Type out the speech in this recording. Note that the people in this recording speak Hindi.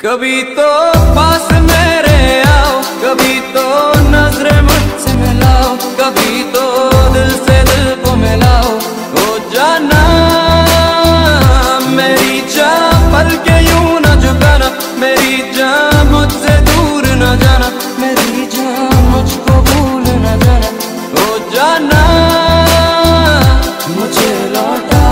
कभी तो पास मेरे आओ, कभी तो नजरें मुझसे मिलाओ, कभी तो दिल से दिल को मिलाओ। ओ जाना मेरी जान, पल के यूं न झुकाना, मेरी जान मुझसे दूर न जाना, मेरी जान मुझको भूल न जाना। ओ जाना मुझे लौटा